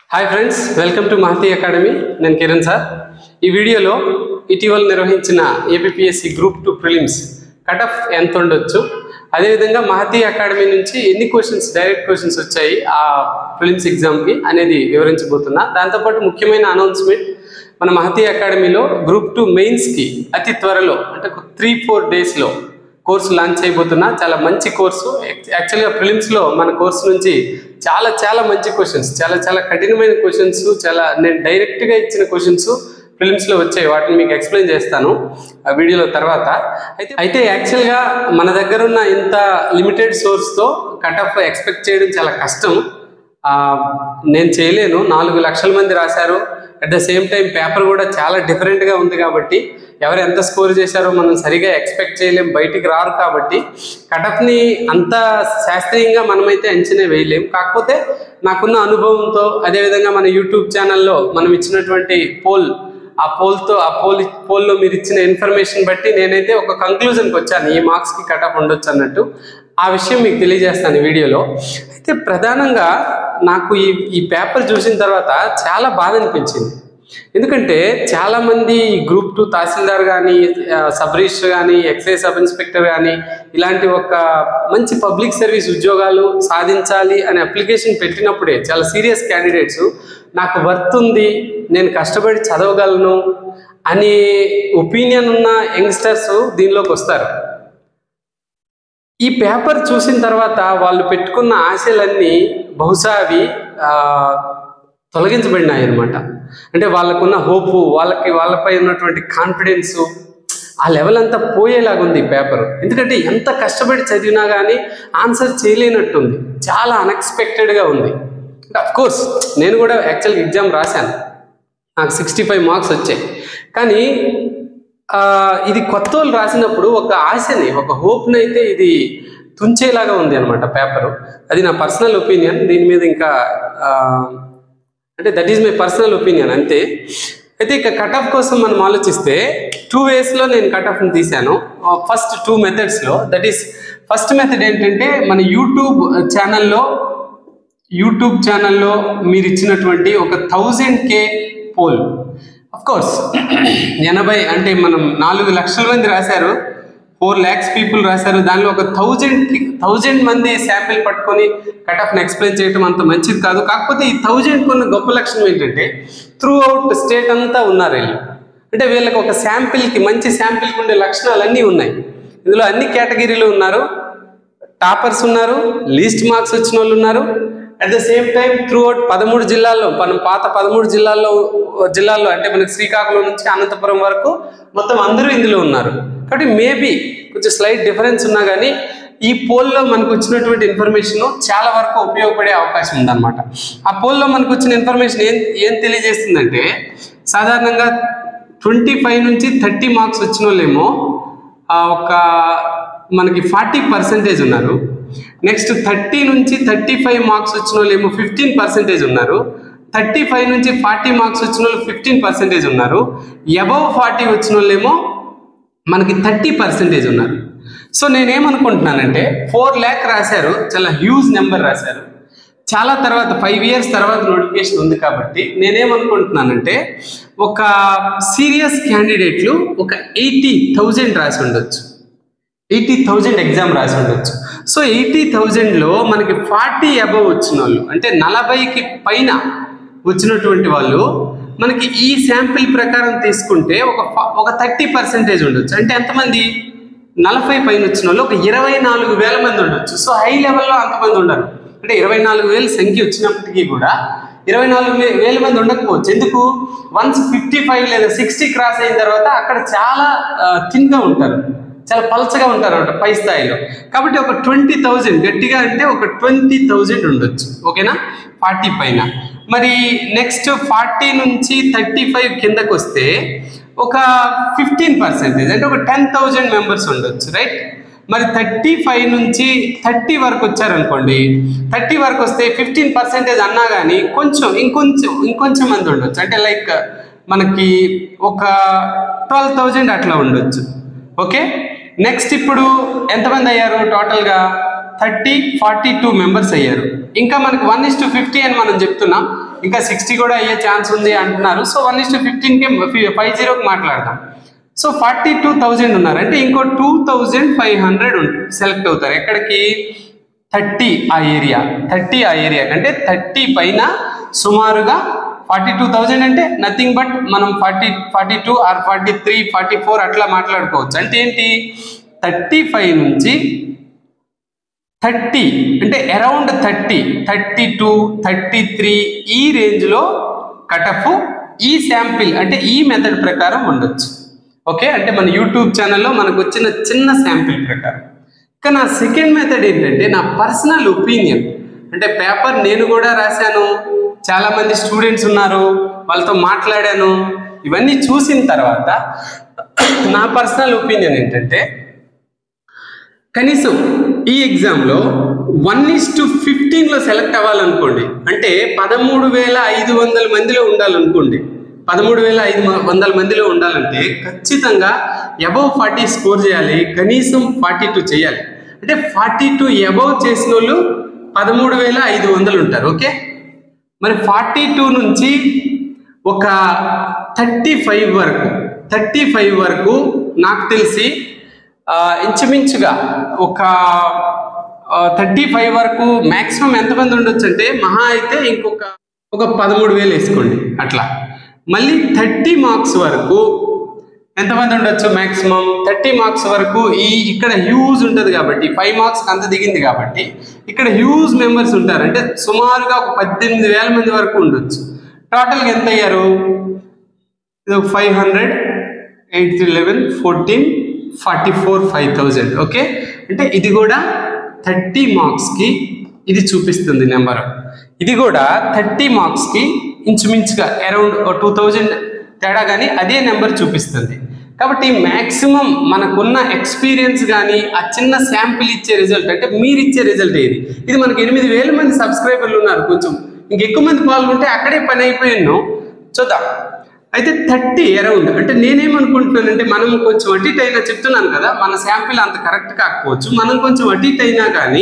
Hi friends, welcome to Mahati academy. నేను Kiran sir. ఈ వీడియోలో ఇటీవల నిర్వహించిన APSC group 2 prelims cut off ఎంత ఉండొచ్చు, అదేవిధంగా మహతి అకాడమీ నుంచి ఎన్ని క్వశ్చన్స్ డైరెక్ట్ క్వశ్చన్స్ వచ్చాయి ఆ ప్రిలిమ్స్ ఎగ్జామ్కి అనేది వివరించబోతున్నా. దాంతోపాటు ముఖ్యమైన అనౌన్స్మెంట్, మన మహతి అకాడమీలో గ్రూప్ 2 మెయిన్స్కి అతి త్వరలో అంటే 3-4 డేస్లో కోర్సు లాంచ్ అయిపోతున్నా. చాలా మంచి కోర్సు. యాక్చువల్గా ప్రిలిమ్స్లో మన కోర్సు నుంచి చాలా మంచి క్వశ్చన్స్, చాలా కఠినమైన క్వశ్చన్స్, నేను డైరెక్ట్గా ఇచ్చిన క్వశ్చన్స్ ప్రిలిమ్స్లో వచ్చాయి. వాటిని మీకు ఎక్స్ప్లెయిన్ చేస్తాను ఆ వీడియోలో తర్వాత. అయితే యాక్చువల్గా మన దగ్గర ఉన్న ఇంత లిమిటెడ్ సోర్స్తో కట్ ఆఫ్ ఎక్స్పెక్ట్ చేయడం చాలా కష్టం. నేను చేయలేను. 4 లక్షల మంది రాశారు. At the same time paper కూడా చాలా డిఫరెంట్గా ఉంది కాబట్టి ఎవరు ఎంత స్కోర్ చేశారో మనం సరిగా ఎక్స్పెక్ట్ చేయలేం, బయటికి రారు. కాబట్టి కటఫ్ని అంత శాస్త్రీయంగా మనమైతే అంచనా వేయలేం. కాకపోతే నాకున్న అనుభవంతో, అదేవిధంగా మన యూట్యూబ్ ఛానల్లో మనం ఇచ్చినటువంటి పోల్లో మీరు ఇచ్చిన ఇన్ఫర్మేషన్ బట్టి నేనైతే ఒక కంక్లూజన్కి వచ్చాను, ఈ మార్క్స్కి కటఫ్ ఉండొచ్చు అన్నట్టు. ఆ విషయం మీకు తెలియజేస్తాను ఈ వీడియోలో. అయితే ప్రధానంగా నాకు ఈ పేపర్ చూసిన తర్వాత చాలా బాధ అనిపించింది. ఎందుకంటే చాలామంది గ్రూప్ 2 తహసీల్దార్ కానీ, సబ్ రిజిస్టర్ కానీ, ఎక్సైజ్ సబ్ ఇన్స్పెక్టర్ కానీ ఇలాంటి ఒక మంచి పబ్లిక్ సర్వీస్ ఉద్యోగాలు సాధించాలి అనే అప్లికేషన్ పెట్టినప్పుడే చాలా సీరియస్ క్యాండిడేట్స్ నాకు వర్త్ ఉంది, నేను కష్టపడి చదవగలను అనే ఒపీనియన్ ఉన్న యంగ్స్టర్స్ దీనిలోకి వస్తారు. ఈ పేపర్ చూసిన తర్వాత వాళ్ళు పెట్టుకున్న ఆశలన్నీ బహుశా అవి తొలగించబడినాయి అన్నమాట. అంటే వాళ్ళకున్న హోపు, వాళ్ళపై ఉన్నటువంటి కాన్ఫిడెన్స్, ఆ లెవెల్ అంతా పోయేలాగుంది ఈ పేపర్. ఎందుకంటే ఎంత కష్టపడి చదివినా కానీ ఆన్సర్ చేయలేనట్టుంది, చాలా అన్ఎక్స్పెక్టెడ్గా ఉంది. అఫ్ కోర్స్ నేను కూడా యాక్చువల్గా ఎగ్జామ్ రాశాను, నాకు 65 మార్క్స్ వచ్చాయి. కానీ ఇది కొత్త వాళ్ళు రాసినప్పుడు ఒక ఆశని, ఒక హోప్ని అయితే ఇది తుంచేలాగా ఉంది అనమాట పేపరు. అది నా పర్సనల్ ఒపీనియన్. దీని మీద ఇంకా అంటే that is my personal opinion అంతే. అయితే ఇక కట్ ఆఫ్ కోసం మనం ఆలోచిస్తే 2 వేస్లో నేను కట్ ఆఫ్ని తీశాను. ఫస్ట్ 2 మెథడ్స్లో, దట్ ఈస్ ఫస్ట్ మెథడ్ ఏంటంటే మన యూట్యూబ్ ఛానల్లో మీరు ఇచ్చినటువంటి ఒక 1000K పోల్. అఫ్కోర్స్ 80 అంటే మనం 4 లక్షల మంది రాశారు, 4 lakhs పీపుల్ రాశారు. దానిలో ఒక 1000 మంది శాంపిల్ పట్టుకొని కట్ ఆఫ్ని ఎక్స్ప్లెయిన్ చేయడం అంత మంచిది కాదు. కాకపోతే ఈ 1000 ఉన్న గొప్ప లక్షణం ఏంటంటే త్రూ అవుట్ స్టేట్ అంతా ఉన్నారు వీళ్ళు. అంటే వీళ్ళకి ఒక శాంపిల్కి, మంచి శాంపిల్కి ఉండే లక్షణాలు అన్నీ ఉన్నాయి. ఇందులో అన్ని కేటగిరీలు ఉన్నారు. టాపర్స్ ఉన్నారు, లీస్ట్ మార్క్స్ వచ్చిన వాళ్ళు ఉన్నారు. At the same time throughout 13 జిల్లాల్లో, మనం పాత 13 జిల్లాల్లో అంటే మనకి శ్రీకాకుళం నుంచి అనంతపురం వరకు మొత్తం అందరూ ఇందులో ఉన్నారు. కాబట్టి మేబీ కొంచెం స్లైట్ డిఫరెన్స్ ఉన్నా కానీ ఈ పోల్లో మనకు వచ్చినటువంటి ఇన్ఫర్మేషన్ చాలా వరకు ఉపయోగపడే అవకాశం ఉందన్నమాట. ఆ పోల్లో మనకు వచ్చిన ఇన్ఫర్మేషన్ ఏం తెలియజేస్తుందంటే, సాధారణంగా 25 నుంచి 30 మార్క్స్ వచ్చిన వాళ్ళేమో ఒక మనకి 40% ఉన్నారు. నెక్స్ట్ 30 నుంచి 35 మార్క్స్ వచ్చిన వాళ్ళు ఏమో 15% ఉన్నారు. 35 నుంచి 40 మార్క్స్ వచ్చిన వాళ్ళు 15% ఉన్నారు. అబవ్ 40 వచ్చిన వాళ్ళు ఏమో మనకి 30% ఉన్నారు. సో నేనేమనుకుంటున్నానంటే 4 lakh రాశారు, చాలా హ్యూజ్ నెంబర్ రాశారు. చాలా తర్వాత 5 years తర్వాత నోటిఫికేషన్ ఉంది కాబట్టి నేనేమనుకుంటున్నానంటే ఒక సీరియస్ క్యాండిడేట్లు ఒక 80,000 రాసి ఉండొచ్చు, 80,000 ఎగ్జామ్ రాసి ఉండొచ్చు. సో 80,000లో మనకి 40 అబవ్ వచ్చిన వాళ్ళు, అంటే 40కి పైన వచ్చినటువంటి వాళ్ళు మనకి ఈ శాంపిల్ ప్రకారం తీసుకుంటే ఒక 30% ఉండొచ్చు. అంటే ఎంతమంది? 40 పైన వచ్చిన వాళ్ళు ఒక 24,000 మంది ఉండొచ్చు. సో హై లెవెల్లో అంతమంది ఉండరు. అంటే 24,000 సంఖ్య వచ్చినప్పటికీ కూడా 24,000 మంది ఉండకపోవచ్చు. ఎందుకు? వన్స్ 55 లేదా 60 క్రాస్ అయిన తర్వాత అక్కడ చాలా థిన్గా ఉంటారు, చాలా పల్చగా ఉంటారు అన్నమాట పై స్థాయిలో. కాబట్టి ఒక 20,000 గట్టిగా అంటే ఒక 20,000 ఉండొచ్చు. ఓకేనా? 40 పైన. మరి నెక్స్ట్ 40 నుంచి 35 కిందకు వస్తే ఒక 15% అంటే ఒక 10,000 మెంబర్స్ ఉండొచ్చు, రైట్? మరి 35 నుంచి 30 వరకు వచ్చారనుకోండి, 30 వరకు వస్తే 15% అన్నా కానీ ఇంకొంచెం మంది ఉండొచ్చు. అంటే లైక్ మనకి ఒక 12,000 అట్లా ఉండొచ్చు. ఓకే, నెక్స్ట్ ఇప్పుడు ఎంతమంది అయ్యారు? టోటల్గా 42 మెంబర్స్ అయ్యారు. ఇంకా మనకి 1:50 అని మనం చెప్తున్నాం. ఇంకా 60 కూడా అయ్యే ఛాన్స్ ఉంది అంటున్నారు. సో 1:15కి 50కి మాట్లాడదాం. సో 42,000 ఉన్నారు అంటే ఇంకో 2,500 సెలెక్ట్ అవుతారు. ఎక్కడికి? 30 ఆ ఏరియా కంటే 30 పైన సుమారుగా 42,000 అంటే నథింగ్ బట్ మనం 40, 42 ఆర్ 43, 44 అట్లా మాట్లాడుకోవచ్చు. అంటే ఏంటి? 35 నుంచి 30 అంటే అరౌండ్ 30, 32, 33 ఈ రేంజ్లో కటఫ్ ఈ శాంపిల్ అంటే ఈ మెథడ్ ప్రకారం ఉండొచ్చు. ఓకే, అంటే మన యూట్యూబ్ ఛానల్లో మనకు వచ్చిన చిన్న శాంపిల్ ప్రకారం. ఇక నా సెకండ్ మెథడ్ ఏంటంటే నా పర్సనల్ ఒపీనియన్. అంటే పేపర్ నేను కూడా రాశాను, చాలామంది స్టూడెంట్స్ ఉన్నారు, వాళ్ళతో మాట్లాడాను. ఇవన్నీ చూసిన తర్వాత నా పర్సనల్ ఒపీనియన్ ఏంటంటే కనీసం ఈ ఎగ్జామ్లో 1:15లో సెలెక్ట్ అవ్వాలనుకోండి, అంటే 13,500 మందిలో ఉండాలనుకోండి. 13,500 మందిలో ఉండాలంటే ఖచ్చితంగా అబవ్ 40 స్కోర్ చేయాలి, కనీసం 42 చేయాలి. అంటే 42 అబవ్ చేసిన వాళ్ళు 13,500 ఉంటారు. ఓకే, మరి 42 నుంచి ఒక 35 వరకు నాకు తెలిసి ఇంచుమించుగా ఒక 35 వరకు మ్యాక్సిమం ఎంతమంది ఉండొచ్చు అంటే మహా అయితే ఇంకొక 13,000 వేసుకోండి అట్లా. మళ్ళీ 30 మార్క్స్ వరకు ఎంతమంది ఉండొచ్చు? మ్యాక్సిమం 30 మార్క్స్ వరకు ఇక్కడ హ్యూజ్ ఉంటుంది కాబట్టి 5 మార్క్స్కి అంత దిగింది కాబట్టి ఇక్కడ హ్యూజ్ మెంబర్స్ ఉంటారు. అంటే సుమారుగా ఒక 18,000 మంది వరకు ఉండొచ్చు. టోటల్గా ఎంత అయ్యారు? ఇది 500, 8, 11, 14, 44, 5,000. ఓకే, అంటే ఇది కూడా 30 మార్క్స్కి ఇది చూపిస్తుంది నెంబర్. ఇది కూడా 30 మార్క్స్కి ఇంచుమించుగా అరౌండ్ 2,000 తేడా కానీ అదే నెంబర్ చూపిస్తుంది. కాబట్టి మ్యాక్సిమం మనకున్న ఎక్స్పీరియన్స్ కానీ ఆ చిన్న శాంపిల్ ఇచ్చే రిజల్ట్ అంటే మీరు ఇచ్చే రిజల్ట్ ఇది మనకి 8,000 మంది సబ్స్క్రైబర్లు ఉన్నారు. కొంచెం ఇంకెక్కువ మంది పాల్గొంటే అక్కడే పని అయిపోయినాను. చూద్దాం. అయితే 30 అరౌండ్ అంటే నేనేమనుకుంటున్నానంటే మనం కొంచెం అటు ఇటు అయినా చెప్తున్నాను కదా, మన శాంపిల్ అంత కరెక్ట్ కాకపోవచ్చు, మనం కొంచెం అటు ఇటు అయినా కానీ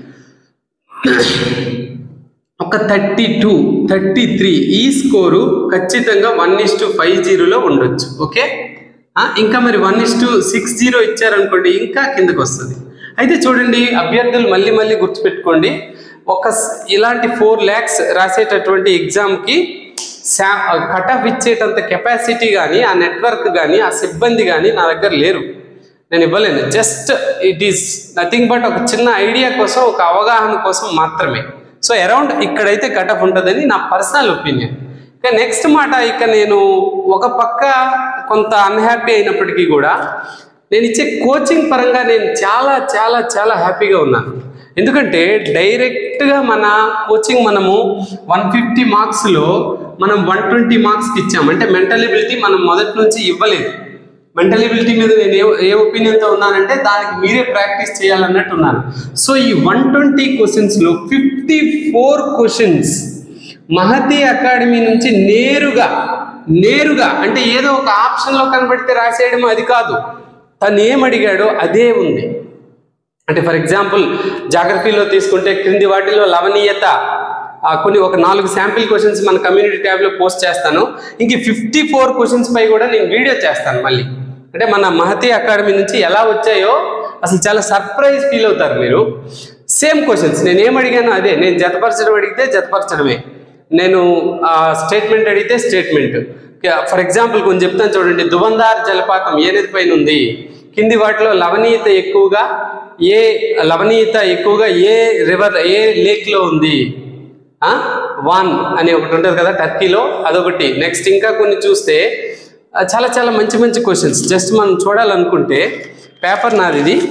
ఒక 32, 33 ఈ స్కోరు ఖచ్చితంగా 1:50లో ఉండొచ్చు. ఓకే, ఇంకా మరి 1:60 ఇచ్చారనుకోండి ఇంకా కిందకు వస్తుంది. అయితే చూడండి అభ్యర్థులు మళ్ళీ గుర్తుపెట్టుకోండి, ఇలాంటి 4 lakhs రాసేటటువంటి ఎగ్జామ్కి కట్ ఆఫ్ ఇచ్చేటంత కెపాసిటీ కానీ ఆ నెట్వర్క్ కానీ ఆ సిబ్బంది కానీ నా దగ్గర లేరు, నేను ఇవ్వలేను. Just it is nothing but ఒక చిన్న ఐడియా కోసం, ఒక అవగాహన కోసం మాత్రమే. సో అరౌండ్ ఇక్కడైతే కట్ ఆఫ్ ఉంటుందని నా పర్సనల్ ఒపీనియన్. ఇక నెక్స్ట్ మాట, ఇక నేను ఒక పక్క కొంత అన్హ్యాపీ అయినప్పటికీ కూడా నేను ఇచ్చే కోచింగ్ పరంగా నేను చాలా చాలా చాలా హ్యాపీగా ఉన్నాను. ఎందుకంటే డైరెక్ట్గా మన కోచింగ్ మనము 150 మార్క్స్లో మనం 120 మార్క్స్కి ఇచ్చాము. అంటే మెంటల్ ఎబిలిటీ మనం మొదటి నుంచి ఇవ్వలేదు. మెంటల్ ఎబిలిటీ మీద నేను ఏ ఒపీనియన్తో ఉన్నానంటే దానికి మీరే ప్రాక్టీస్ చేయాలన్నట్టు ఉన్నాను. సో ఈ 120 క్వశ్చన్స్లో 54 క్వశ్చన్స్ మహతి అకాడమీ నుంచి నేరుగా అంటే ఏదో ఒక ఆప్షన్లో కనబడితే రాసేయడం అది కాదు, తను ఏమడిగాడో అదే ఉంది. అంటే ఫర్ ఎగ్జాంపుల్ జాగ్రఫీలో తీసుకుంటే క్రింది వాటిలో లవణీయత కొన్ని ఒక 4 శాంపిల్ క్వశ్చన్స్ మన కమ్యూనిటీ ట్యాబ్లో పోస్ట్ చేస్తాను. ఇంక 54 క్వశ్చన్స్ పై కూడా నేను వీడియో చేస్తాను మళ్ళీ. అంటే మన మహతి అకాడమీ నుంచి ఎలా వచ్చాయో అసలు చాలా సర్ప్రైజ్ ఫీల్ అవుతారు మీరు. సేమ్ క్వశ్చన్స్ నేను ఏమడిగానో అదే, నేను జతపరచడం అడిగితే జతపరచడమే, నేను స్టేట్మెంట్ అడిగితే స్టేట్మెంట్. ఫర్ ఎగ్జాంపుల్ కొంచెం చెప్తాను చూడండి. దుబందార్ జలపాతం ఏ నది పైన ఉంది? కింది వాటిలో లవణీయత ఎక్కువగా ఏ రివర్ ఏ లేక్లో ఉంది? వాన్ అని ఒకటి ఉంటుంది కదా టర్కీలో, అదొకటి. నెక్స్ట్ ఇంకా కొన్ని చూస్తే చాలా చాలా మంచి క్వశ్చన్స్ జస్ట్ మనం చూడాలనుకుంటే పేపర్ నాది ఇది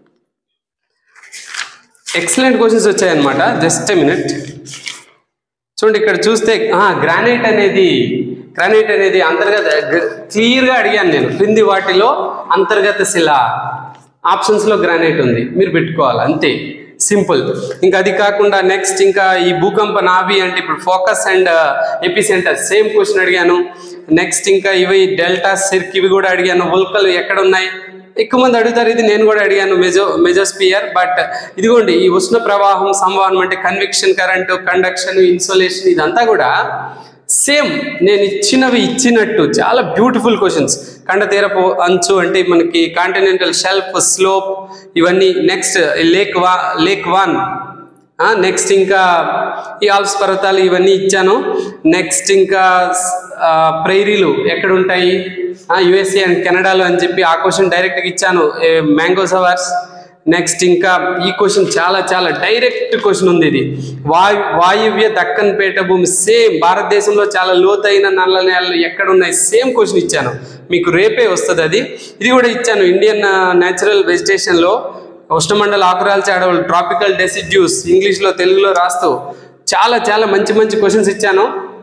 ఎక్సలెంట్ క్వశ్చన్స్ వచ్చాయన్నమాట. జస్ట్ ఏ మినిట్ చూడండి. ఇక్కడ చూస్తే గ్రానైట్ అనేది అంతర్గత క్లియర్గా అడిగాను నేను. క్రింది వాటిలో అంతర్గత శిల ఆప్షన్స్లో గ్రానైట్ ఉంది, మీరు పెట్టుకోవాలి అంతే, సింపుల్. ఇంకా అది కాకుండా నెక్స్ట్ ఇంకా ఈ భూకంప నాభి అంటే ఇప్పుడు focus and epicentre same question అడిగాను. నెక్స్ట్ ఇంకా ఇవి డెల్టా సిర్క్ ఇవి కూడా అడిగాను. ఉల్కలు ఎక్కడ ఉన్నాయి? ఎక్కువ మంది అడుగుతారు, ఇది నేను కూడా అడిగాను, మెజోస్పియర్. బట్ ఇదిగోండి ఈ ఉష్ణ ప్రవాహం, సంవహనం అంటే కన్వెక్షన్ కరెంటు, కండక్షన్, ఇన్సులేషన్, ఇదంతా కూడా సేమ్ నేను ఇచ్చినట్టు చాలా బ్యూటిఫుల్ క్వశ్చన్స్. ఖండతీరపు అంచు అంటే మనకి కాంటినెంటల్ షెల్ఫ్, స్లోప్, ఇవన్నీ. నెక్స్ట్ లేక్ వాన్, నెక్స్ట్ ఇంకా ఈ ఆల్ప్స్ పర్వతాలు, ఇవన్నీ ఇచ్చాను. నెక్స్ట్ ఇంకా ప్రైరీలు ఎక్కడ ఉంటాయి, యుఎస్ఏ అండ్ కెనడాలో అని చెప్పి ఆ క్వశ్చన్ డైరెక్ట్గా ఇచ్చాను, మ్యాంగో సవర్స్. నెక్స్ట్ ఇంకా ఈ క్వశ్చన్ చాలా చాలా డైరెక్ట్ క్వశ్చన్ ఉంది. ఇది వాయువ్య దక్కన్ పీఠభూమి, సేమ్ భారతదేశంలో చాలా లోతైన నల్ల నేలలు ఎక్కడ ఉన్నాయి, సేమ్ క్వశ్చన్ ఇచ్చాను, మీకు రేపే వస్తుంది అది. ఇది కూడా ఇచ్చాను, ఇండియన్ న్యాచురల్ వెజిటేషన్లో ఉష్ణమండల ఆకురాల్చే అడవులు, ట్రాపికల్ డెసిడ్యూస్, ఇంగ్లీష్లో తెలుగులో రాస్తూ చాలా చాలా మంచి మంచి క్వశ్చన్స్ ఇచ్చాను.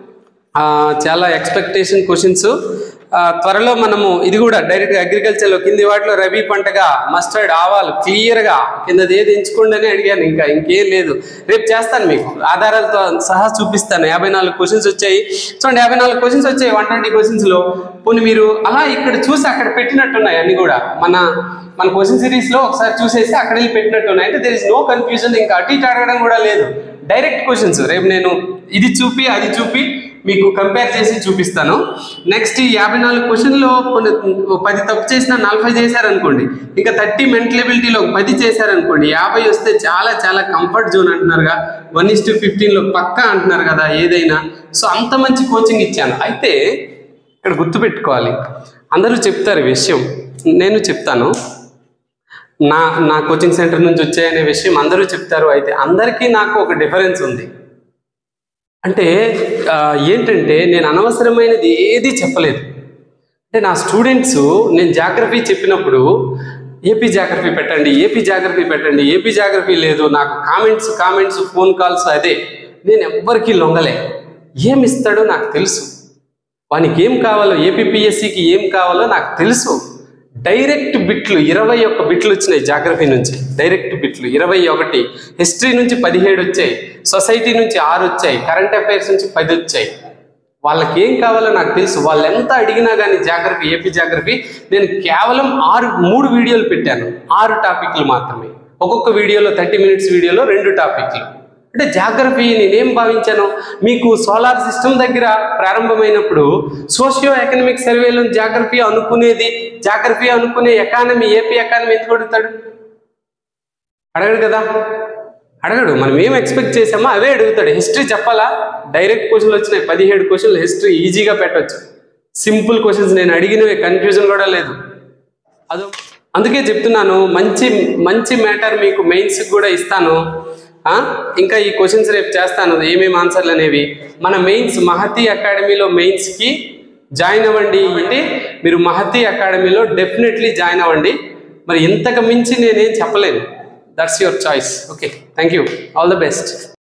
చాలా ఎక్స్పెక్టేషన్ క్వశ్చన్స్. త్వరలో మనము ఇది కూడా డైరెక్ట్గా అగ్రికల్చర్లో కింది వాటిలో రబీ పంటగా మస్టర్డ్, ఆవాలు, క్లియర్గా కిందది ఏది ఎంచుకోండి అని అడిగాను. ఇంకేం లేదు, రేపు చేస్తాను, మీకు ఆధారాలతో సహా చూపిస్తాను. 54 క్వశ్చన్స్ వచ్చాయి చూడండి, 54 క్వశ్చన్స్ వచ్చాయి 120 క్వశ్చన్స్లో. పోనీ మీరు అలా ఇక్కడ చూసి అక్కడ పెట్టినట్టున్నాయి అన్ని కూడా, మన క్వశ్చన్ సిరీస్లో ఒకసారి చూసేసి అక్కడ వెళ్ళి పెట్టినట్టున్నాయి. అంటే దేర్ ఇస్ నో కన్ఫ్యూజన్, ఇంకా అటు ఇటు అడగడం కూడా లేదు, డైరెక్ట్ క్వశ్చన్స్. రేపు నేను ఇది చూపి అది చూపి మీకు కంపేర్ చేసి చూపిస్తాను. నెక్స్ట్ ఈ 54 క్వశ్చన్లో 10 తప్పు చేసినా 40 చేశారనుకోండి, ఇంకా 30 మెంటల్ ఎబిలిటీలో 10 చేశారనుకోండి, 50 వస్తే చాలా చాలా కంఫర్ట్ జోన్ అంటున్నారుగా, 1:15లో పక్కా అంటున్నారు కదా ఏదైనా. సో అంత మంచి కోచింగ్ ఇచ్చాను. అయితే ఇక్కడ గుర్తుపెట్టుకోవాలి, అందరూ చెప్తారు ఈ విషయం, నేను చెప్తాను, నా కోచింగ్ సెంటర్ నుంచి వచ్చాయనే విషయం అందరూ చెప్తారు. అయితే అందరికీ నాకు ఒక డిఫరెన్స్ ఉంది. అంటే ఏంటంటే నేను అనవసరమైనది ఏది చెప్పలేదు. అంటే నా స్టూడెంట్స్ నేను జాగ్రఫీ చెప్పినప్పుడు ఏపీ జాగ్రఫీ పెట్టండి, ఏపీ జాగ్రఫీ పెట్టండి, ఏపీ జాగ్రఫీ లేదు, నాకు కామెంట్స్ ఫోన్ కాల్స్, అదే. నేను ఎవ్వరికీ లొంగలే. ఏమి ఇస్తాడో నాకు తెలుసు, వానికి ఏం కావాలో, ఏపీపీఎస్సికి ఏం కావాలో నాకు తెలుసు. డైరెక్ట్ బిట్లు 21 బిట్లు వచ్చినాయి జాగ్రఫీ నుంచి, డైరెక్ట్ బిట్లు 21. హిస్టరీ నుంచి 17 వచ్చాయి, సొసైటీ నుంచి 6 వచ్చాయి, కరెంట్ అఫైర్స్ నుంచి 10 వచ్చాయి. వాళ్ళకి ఏం కావాలో నాకు తెలుసు. వాళ్ళు ఎంత అడిగినా కానీ జాగ్రఫీ, ఏపీ జాగ్రఫీ, నేను కేవలం 3 వీడియోలు పెట్టాను, 6 టాపిక్లు మాత్రమే. ఒక్కొక్క వీడియోలో 30 మినిట్స్ వీడియోలో 2 టాపిక్లు. అంటే జాగ్రఫీ నేనేం భావించాను, మీకు సోలార్ సిస్టమ్ దగ్గర ప్రారంభమైనప్పుడు సోషియో ఎకనామిక్ సర్వేలో జాగ్రఫీ అనుకునే ఎకానమీ, ఏపీ ఎకానమీ ఎందుకు అడుగుతాడు? అడగడు కదా, అడగడు. మనం ఏం ఎక్స్పెక్ట్ చేసామో అవే అడుగుతాడు. హిస్టరీ చెప్పాలా, డైరెక్ట్ క్వశ్చన్లు వచ్చినాయి, 17 క్వశ్చన్లు హిస్టరీ ఈజీగా పెట్టవచ్చు. సింపుల్ క్వశ్చన్స్, నేను అడిగినవి, కన్ఫ్యూజన్ కూడా లేదు. అందుకే చెప్తున్నాను, మంచి మ్యాటర్ మీకు మెయిన్స్కి కూడా ఇస్తాను. ఇంకా ఈ క్వశ్చన్స్ రేపు చేస్తాను, ఏమేమి ఆన్సర్లు అనేవి. మన మెయిన్స్ మహతి అకాడమీలో మెయిన్స్కి జాయిన్ అవ్వండి. అంటే మీరు మహతి అకాడమీలో డెఫినెట్లీ జాయిన్ అవ్వండి. మరి ఇంతకు మించి నేనేం చెప్పలేను. That's your choice. Okay, thank you, all the best.